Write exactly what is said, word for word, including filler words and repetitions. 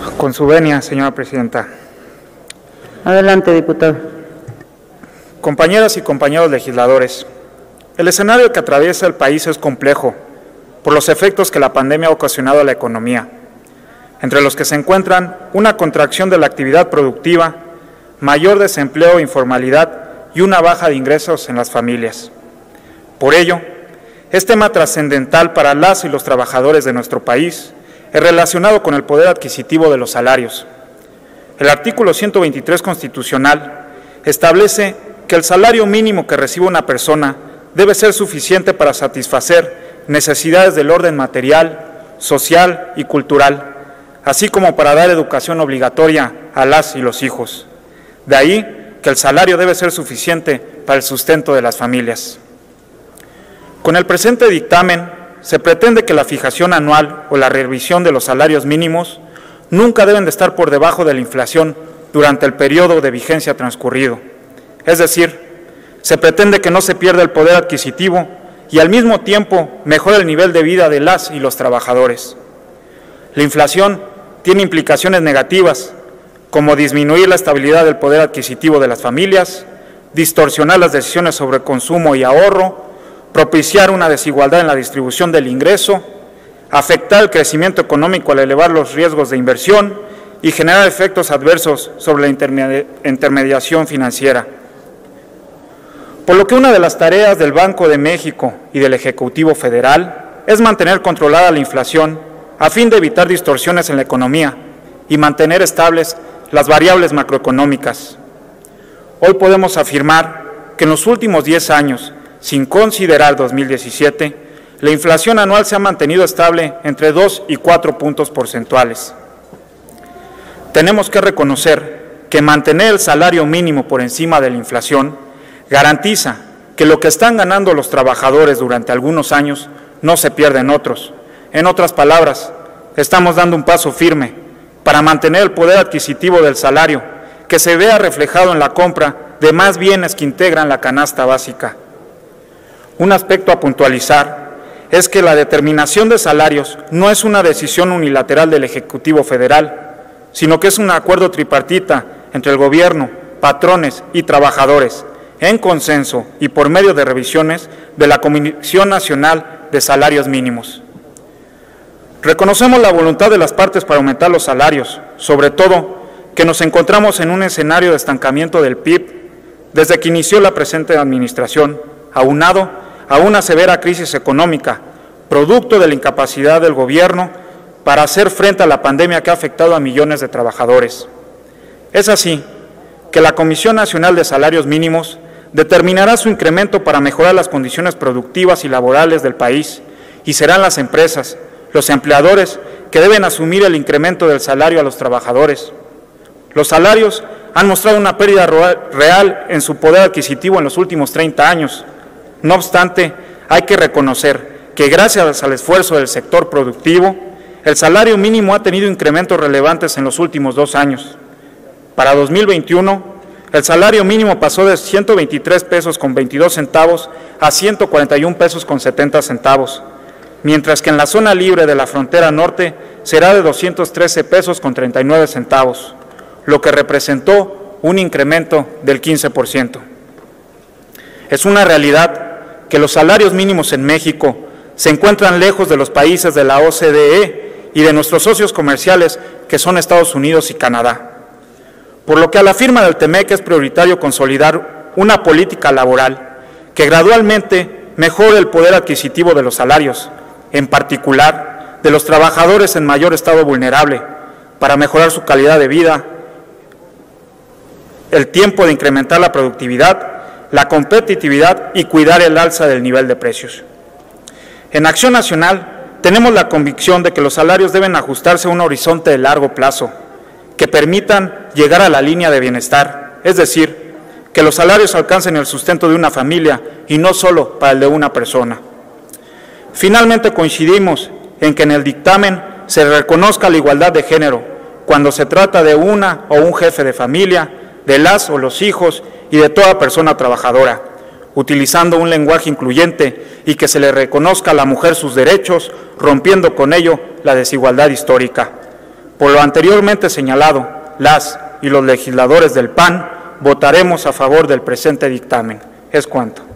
Con su venia, señora presidenta. Adelante, diputado. Compañeras y compañeros legisladores, el escenario que atraviesa el país es complejo por los efectos que la pandemia ha ocasionado a la economía, entre los que se encuentran una contracción de la actividad productiva, mayor desempleo e informalidad y una baja de ingresos en las familias. Por ello, es tema trascendental para las y los trabajadores de nuestro país, es relacionado con el poder adquisitivo de los salarios. El artículo ciento veintitrés constitucional establece que el salario mínimo que recibe una persona debe ser suficiente para satisfacer necesidades del orden material, social y cultural, así como para dar educación obligatoria a las y los hijos. De ahí que el salario debe ser suficiente para el sustento de las familias. Con el presente dictamen, se pretende que la fijación anual o la revisión de los salarios mínimos nunca deben de estar por debajo de la inflación durante el periodo de vigencia transcurrido. Es decir, se pretende que no se pierda el poder adquisitivo y al mismo tiempo mejore el nivel de vida de las y los trabajadores. La inflación tiene implicaciones negativas, como disminuir la estabilidad del poder adquisitivo de las familias, distorsionar las decisiones sobre consumo y ahorro, propiciar una desigualdad en la distribución del ingreso, afectar el crecimiento económico al elevar los riesgos de inversión y generar efectos adversos sobre la intermedi- intermediación financiera. Por lo que una de las tareas del Banco de México y del Ejecutivo Federal es mantener controlada la inflación a fin de evitar distorsiones en la economía y mantener estables las variables macroeconómicas. Hoy podemos afirmar que en los últimos diez años, sin considerar dos mil diecisiete, la inflación anual se ha mantenido estable entre dos y cuatro puntos porcentuales. Tenemos que reconocer que mantener el salario mínimo por encima de la inflación garantiza que lo que están ganando los trabajadores durante algunos años no se pierda en otros. En otras palabras, estamos dando un paso firme para mantener el poder adquisitivo del salario, que se vea reflejado en la compra de más bienes que integran la canasta básica. Un aspecto a puntualizar es que la determinación de salarios no es una decisión unilateral del Ejecutivo Federal, sino que es un acuerdo tripartita entre el Gobierno, patrones y trabajadores, en consenso y por medio de revisiones de la Comisión Nacional de Salarios Mínimos. Reconocemos la voluntad de las partes para aumentar los salarios, sobre todo que nos encontramos en un escenario de estancamiento del P I B desde que inició la presente administración, aunado a una severa crisis económica, producto de la incapacidad del Gobierno para hacer frente a la pandemia que ha afectado a millones de trabajadores. Es así que la Comisión Nacional de Salarios Mínimos determinará su incremento para mejorar las condiciones productivas y laborales del país, y serán las empresas, los empleadores, que deben asumir el incremento del salario a los trabajadores. Los salarios han mostrado una pérdida real en su poder adquisitivo en los últimos treinta años. No obstante, hay que reconocer que gracias al esfuerzo del sector productivo, el salario mínimo ha tenido incrementos relevantes en los últimos dos años. Para dos mil veintiuno, el salario mínimo pasó de ciento veintitrés pesos con veintidós centavos a ciento cuarenta y un pesos con setenta centavos, mientras que en la zona libre de la frontera norte será de doscientos trece pesos con treinta y nueve centavos, lo que representó un incremento del quince por ciento. Es una realidad que los salarios mínimos en México se encuentran lejos de los países de la O C D E y de nuestros socios comerciales, que son Estados Unidos y Canadá. Por lo que a la firma del TEMEC es prioritario consolidar una política laboral que gradualmente mejore el poder adquisitivo de los salarios, en particular de los trabajadores en mayor estado vulnerable, para mejorar su calidad de vida, el tiempo de incrementar la productividad, la competitividad y cuidar el alza del nivel de precios. En Acción Nacional tenemos la convicción de que los salarios deben ajustarse a un horizonte de largo plazo, que permitan llegar a la línea de bienestar, es decir, que los salarios alcancen el sustento de una familia y no solo para el de una persona. Finalmente coincidimos en que en el dictamen se reconozca la igualdad de género cuando se trata de una o un jefe de familia, de las o los hijos y de toda persona trabajadora, utilizando un lenguaje incluyente y que se le reconozca a la mujer sus derechos, rompiendo con ello la desigualdad histórica. Por lo anteriormente señalado, las y los legisladores del P A N votaremos a favor del presente dictamen. Es cuanto.